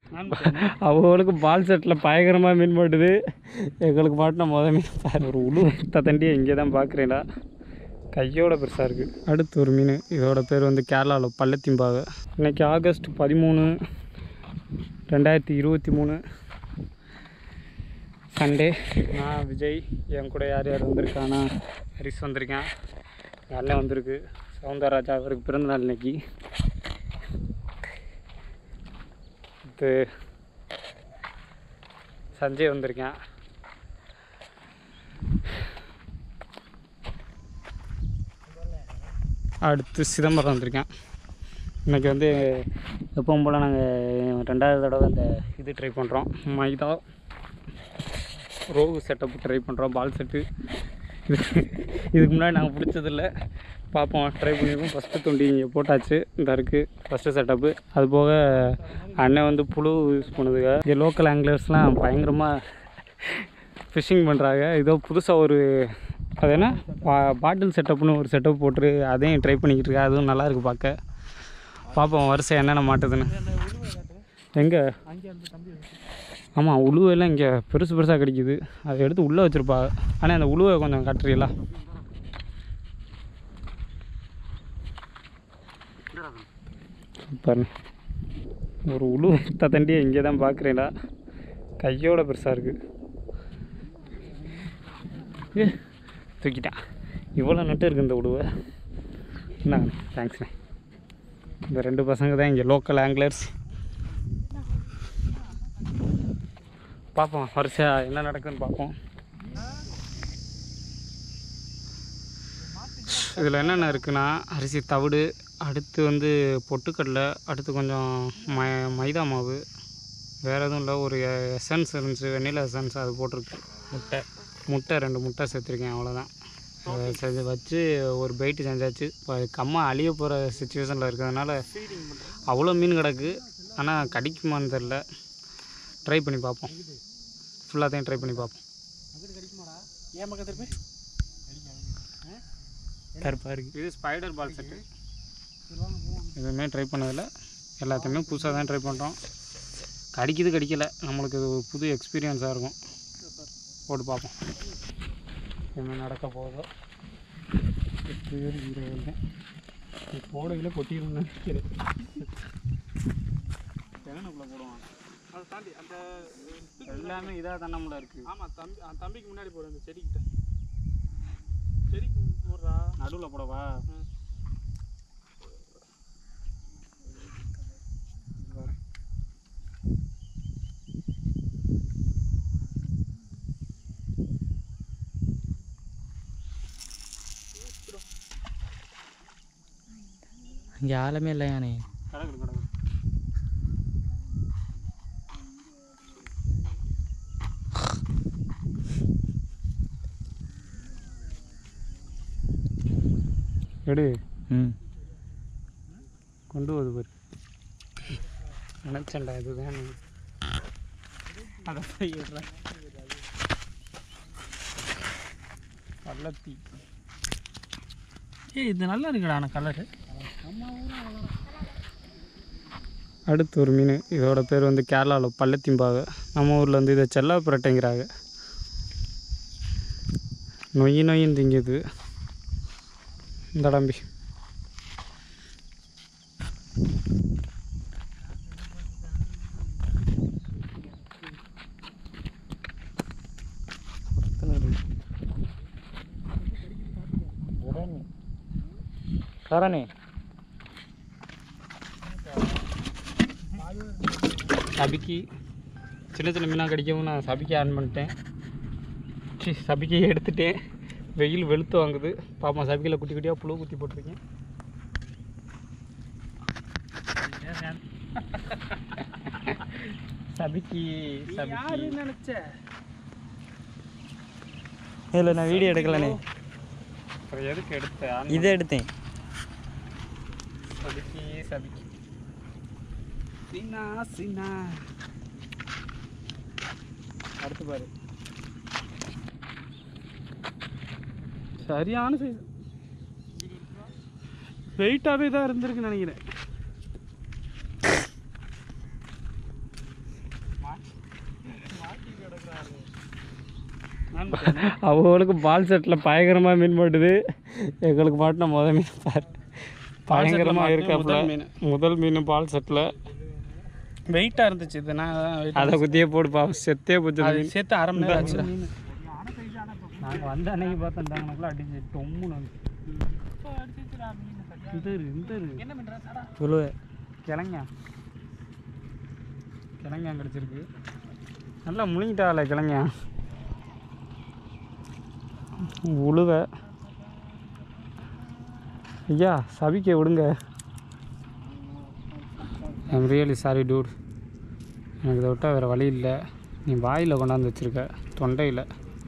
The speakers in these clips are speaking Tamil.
அவங்களுக்கு பால் செட்டில் பயங்கரமாக மீன் மாட்டுது. எங்களுக்கு மாட்டினா மீன் பாரு. ஒரு உழு தண்டியை இங்கே தான் பார்க்குறேன்டா. கையோட பெருசாக இருக்குது. அடுத்து ஒரு மீன். இதோட பேர் வந்து கேரளாவில் பள்ளத்திம்பாவை. இன்றைக்கி ஆகஸ்ட் 13, 2023 சண்டே. நான் விஜய், என் கூட யார் யார் வந்திருக்கானா, ஹரிஸ் வந்திருக்கேன், எங்கள் அண்ணன் வந்திருக்கு, சவுந்தரராஜா அவருக்கு பிறந்தநாள் இன்னைக்கு. இது சஞ்சய் வந்திருக்கேன். அடுத்து சிதம்பரம் வந்திருக்கேன். இன்றைக்கி வந்து எப்பவும் போல் நாங்கள் 2வது தடவை இந்த இது ட்ரை பண்ணுறோம். மைதா ரோகு செட்டப் ட்ரை பண்ணுறோம். பால் செட்டு இதுக்கு முன்னாடி நாங்கள் பிடிச்சதில்ல, பார்ப்போம், ட்ரை பண்ணியிருக்கோம். ஃபஸ்ட்டு தூண்டி இங்கே போட்டாச்சு, இந்த இருக்குது ஃபஸ்ட்டு செட்டப்பு. அது போக அண்ணன் வந்து புழு யூஸ் பண்ணுதுங்க. இங்கே லோக்கல் ஆங்கிலர்ஸ்லாம் பயங்கரமாக ஃபிஷ்ஷிங் பண்ணுறாங்க. இதோ புதுசாக ஒரு அது என்ன பாட்டில் செட்டப்னு ஒரு செட்டப் போட்டு அதையும் ட்ரை பண்ணிக்கிட்டு இருக்கா. அதுவும் நல்லாயிருக்கு பார்க்க. பார்ப்போம் வருஷம் என்னென்ன மாட்டுதுன்னு. எங்கே? ஆமாம், உழுவெல்லாம் இங்கே பெருசு பெருசாக கிடைக்கிது. அதை எடுத்து உள்ளே வச்சுருப்பா. ஆனால் அந்த உழுவை கொஞ்சம் காட்டுறீங்களா? பாருங்க, ஒரு உழு தண்டியை இங்கே தான் பார்க்குறீங்களா? கையோட பெருசாக இருக்குது. தூக்கிட்டேன். இவ்வளோ நட்டு இருக்குது இந்த உழுவை. என்ன தேங்க்ஸ்ண்ணே. இந்த 2 பசங்க தான் இங்கே லோக்கல் ஆங்கிலர்ஸ். பார்ப்போம் வரிசையாக என்ன நடக்குதுன்னு பார்ப்போம். இதில் என்னென்ன இருக்குன்னா, அரிசி தவிடு, அடுத்து வந்து பொட்டுக்கடலை, அடுத்து கொஞ்சம் மைதா மாவு, வேறு எதுவும் இல்லை. ஒரு எசன்ஸ் இருந்துச்சு, வெண்ணிலா எசன்ஸ், அது போட்டிருக்கு. முட்டை 2 முட்டை சேர்த்துருக்கேன், அவ்வளோதான். அதை வச்சு ஒரு பைட்டு செஞ்சாச்சு. இப்போ கம்மா அழிய போகிற சுச்சுவேஷனில் இருக்கிறதுனால அவ்வளோ மீன் கிடக்கு. ஆனால் கடிக்குமான்னு தெரில. ட்ரை பண்ணி பார்ப்போம். ஃபுல்லாத்தையும் ட்ரை பண்ணி பார்ப்போம். கருப்பாக இருக்குது. இது ஸ்பைடர் பால் செட்டு. எதுவுமே ட்ரை பண்ணதில்லை, எல்லாத்தையுமே புதுசாக தான் ட்ரை பண்ணுறோம். கடிக்கலை, நம்மளுக்கு இது ஒரு புது எக்ஸ்பீரியன்ஸாக இருக்கும். போட்டு பார்ப்போம் என்ன நடக்க போகுதோ. 8 பேர் 0 தான் போடையில் கொட்டிடணும்னு நினைக்கிறேன். தென்னக்குள்ளே போடுவாங்க. அதை தாண்டி அந்த எல்லாமே இதாக தண்ணமுள்ள இருக்குது. ஆமாம், தம்பிக்கு முன்னாடி போடுற அந்த செடிக்கிட்ட. செடிக்கு போடுறா, நடுவில் போடவா? இங்கே ஆழமே இல்லையானே. கடவுள் எடு. கொண்டு போது பாரு. நினச்சண்டா இதுதான். அதை போயிடுறேன். பள்ளத்தி. இது நல்லா இருக்குடா ஆனால் கலரு. அடுத்து ஒரு மீன். இதோட பேர் வந்து கேரளாவில் பள்ளத்திம்பாவை. நம்ம ஊரில் வந்து இதை செல்லா புரட்டைங்கிறாங்க. நொய்யின்னு திங்குது இந்த டம்பி. கரணி சபிக்கி சின்ன சின்ன மீனாக கடிக்கவும் நான் சபிக்கி ஆன் பண்ணிட்டேன். சபிக்கையை எடுத்துட்டேன். வெயில் வெளுத்து வாங்குது. பாப்பா சபிக்கையில் குட்டி குட்டியாக புழு குத்தி போட்டிருக்கேன். சபிக்கி நினச்சேன். இல்லை, நான் வீடியோ எடுக்கலண்ணே. அப்புறம் எதுக்கு எடுத்தேன்? இதை எடுத்தேன். சபிக்கி சபிக்கி சீனா சீனா. அடுத்து பாரு, சரியான சைஸ். வெயிட்டாகவே தான் இருந்திருக்குன்னு நினைக்கிறேன். அவங்களுக்கு பால் செட்டில் பயங்கரமாக மீன் மாட்டுது. எங்களுக்கு மாட்டின மீன் பாரு பயங்கரமாக இருக்காப்புல. முதல் மீன் பால் செட்டில் வெயிட்டாக இருந்துச்சு. இது நான் அதை குத்தியே போடுப்பா, செத்தே போச்சு. சேர்த்து அரை மணி நேரம் ஆச்சு. நாங்கள் வந்த அன்னைக்கு பார்த்தோம்னாங்களா அடிச்சு டொம்முன்னு சொல்லுவ கிழங்கா கிடச்சிருக்கு. நல்லா முழுங்கிட்டால கிழங்கா. உழுவ ஐயா சபிக்க விடுங்க. I'm really sorry dude. எனக்கு இதை விட்டால் வேறு வழி இல்லை. நீ வாயில் கொண்டாந்து வச்சுருக்க, தொண்டையில்.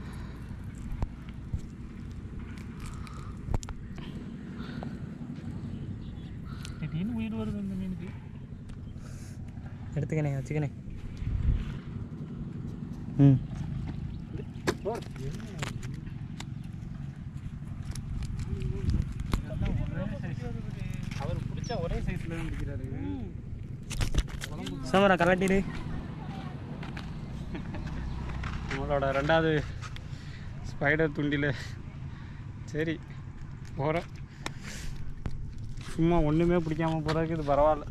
திடீர்னு உயிர் வருது இந்த மீனுக்கு. எடுத்துக்கணே வச்சுக்கணே. அவர் பிடிச்ச ஒரே சைஸில் தான் பிடிக்கிறாரு. சமரா கலாட்டிடு. நம்மளோட 2வது ஸ்பைடர் துண்டில். சரி போகிறோம். சும்மா ஒன்றுமே பிடிக்காமல் போகிறதுக்கு இது பரவாயில்ல.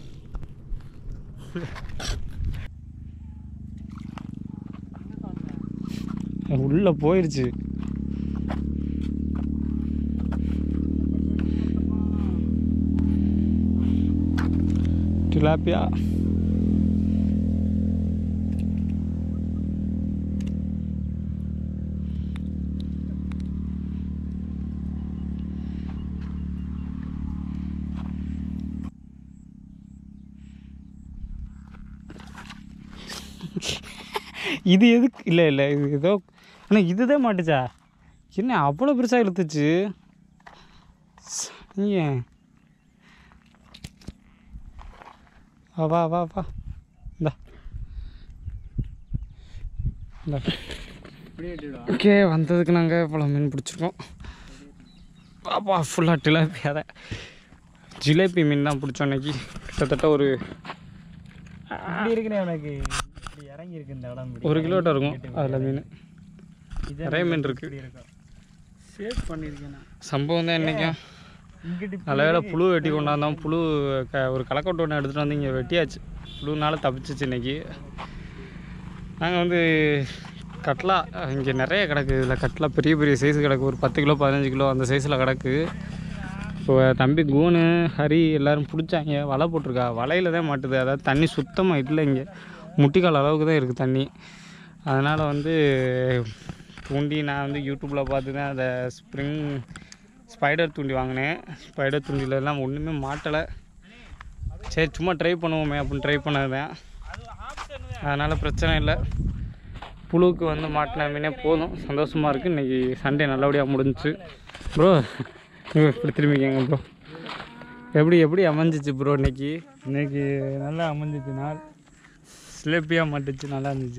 உள்ளே போயிடுச்சு. டிலாப்பியா. இது எதுக்கு இல்லை இல்லை இது ஏதோ ஆனால் இதுதான் மாட்டுச்சா என்ன அவ்வளோ பெருசாக இழுத்துச்சு. ஏன் வா வா வா இந்தா இந்தா. ஓகே வந்ததுக்கு நாங்கள் இவ்வளோ மீன் பிடிச்சிருக்கோம். பாப்பா ஃபுல்லாக டிலாப்பியா தான். ஜிலேபி மீன் தான் பிடிச்சோம் இன்னைக்கு. கிட்டத்தட்ட ஒரு இப்படி இருக்குண்ணே. உனக்கு இப்படி இறங்கி இருக்கு இந்த இடம். 1 கிலோட்ட இருக்கும் அதில் மீன். நிறைய மீன் இருக்குது. சேவ் பண்ணியிருக்கேன் சம்பவம் தான் இன்றைக்கும். நல்ல வேளை புழு வெட்டி கொண்டாந்தோம். புழு ஒரு களைக்கொட்டை ஒன்று எடுத்துகிட்டு வந்து இங்கே வெட்டியாச்சு. புழுனால தப்பிச்சிச்சு இன்றைக்கி. நாங்கள் வந்து கட்லா இங்கே நிறைய கிடக்கு. இதில் கட்லா பெரிய பெரிய சைஸு கிடக்கு. ஒரு 10 கிலோ 15 கிலோ அந்த சைஸில் கிடக்கு. இப்போ தம்பி கூனு ஹரி எல்லோரும் பிடிச்சாங்க. வலை போட்டிருக்கா. வலையில் தான் மாட்டுது. அதாவது தண்ணி சுத்தமாக இல்லை. இங்கே முட்டிக்கால் அளவுக்கு தான் இருக்குது தண்ணி. அதனால் வந்து தூண்டி நான் வந்து யூடியூப்பில் பார்த்து தான் அதை ஸ்பைடர் தூண்டி வாங்கினேன். ஸ்பைடர் தூண்டிலெல்லாம் ஒன்றுமே மாட்டலை. சரி சும்மா ட்ரை பண்ணுவோமே அப்படின்னு ட்ரை பண்ணது தான். அதனால் பிரச்சனை இல்லை. புழுவுக்கு வந்து மாட்டின மீனே போதும். சந்தோஷமாக இருக்குது. இன்றைக்கி சண்டே நல்லபடியாக முடிஞ்சிச்சு. ப்ரோ இப்படி திரும்பிக்கங்க ப்ரோ. எப்படி அமைஞ்சிச்சு ப்ரோ இன்னைக்கு? இன்னைக்கு நல்லா அமைஞ்சிச்சு. நாள் சிலேப்பியாக மாட்டுச்சு. நல்லா இருந்துச்சு.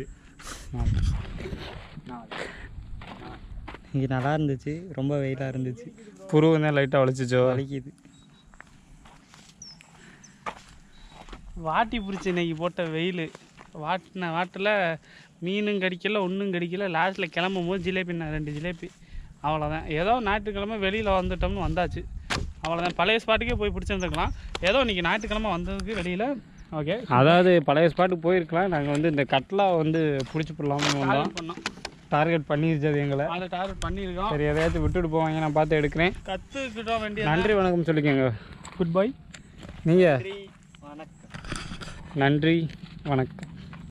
இங்கே நல்லா இருந்துச்சு. ரொம்ப வெயிலாக இருந்துச்சு. புருவம் தான் லைட்டாக வலிச்சிச்சோ. வலிக்குது. வாட்டி பிடிச்சி இன்றைக்கி போட்ட வெயில். வாட்டில் மீனும் கடிக்கல, ஒன்றும் கடிக்கல. லாஸ்ட்டில் கிளம்பும் போது ஜிலேபி 2 ஜிலேபி. அவ்வளோதான். ஏதோ ஞாயிற்றுக்கிழமை வெளியில் வந்துட்டோம்னு வந்தாச்சு. அவ்வளோதான். பழைய ஸ்பாட்டுக்கே போய் பிடிச்சிருந்துருக்கலாம். ஏதோ இன்றைக்கி ஞாயிற்றுக்கிழமை வந்ததுக்கு வெளியில். ஓகே, அதாவது பழைய ஸ்பாட்டுக்கு போயிருக்கலாம். நாங்கள் வந்து இந்த கட்லா வந்து பிடிச்சி போடலாம்னு வந்தோம். டார்கெட் பண்ணிருச்சு அது எங்களை. அதை டார்கெட் பண்ணியிருக்கோம். சரி எதையாச்சும் விட்டுட்டு போவாங்க, நான் பார்த்து எடுக்கிறேன். கற்றுக்கிட்டோம் வேண்டிய. நன்றி வணக்கம் சொல்லிக்கோங்க. Good bye. நீங்கள் வணக்கம். நன்றி வணக்கம்.